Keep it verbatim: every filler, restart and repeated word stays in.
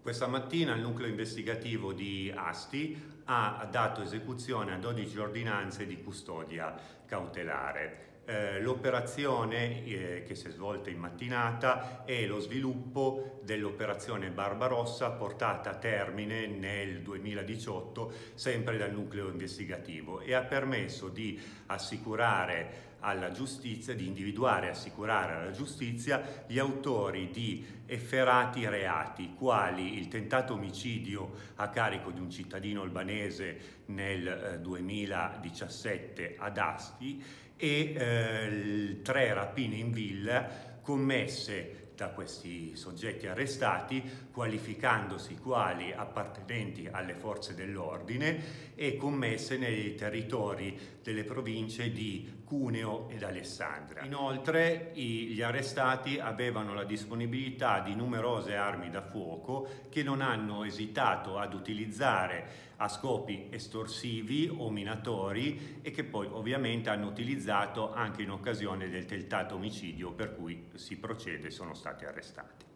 Questa mattina il nucleo investigativo di Asti ha dato esecuzione a dodici ordinanze di custodia cautelare. Eh, l'operazione eh, che si è svolta in mattinata è lo sviluppo dell'operazione Barbarossa portata a termine nel duemiladiciotto sempre dal nucleo investigativo e ha permesso di assicurare alla giustizia, di individuare e assicurare alla giustizia gli autori di efferati reati, quali il tentato omicidio a carico di un cittadino albanese nel eh, duemiladiciassette ad Asti e eh, tre rapine in villa commesse da questi soggetti arrestati, qualificandosi quali appartenenti alle forze dell'ordine e commesse nei territori delle province di Cuneo ed Alessandria. Inoltre gli arrestati avevano la disponibilità di numerose armi da fuoco che non hanno esitato ad utilizzare a scopi estorsivi o minatori e che poi ovviamente hanno utilizzato anche in occasione del tentato omicidio per cui si procede e sono stati arrestati.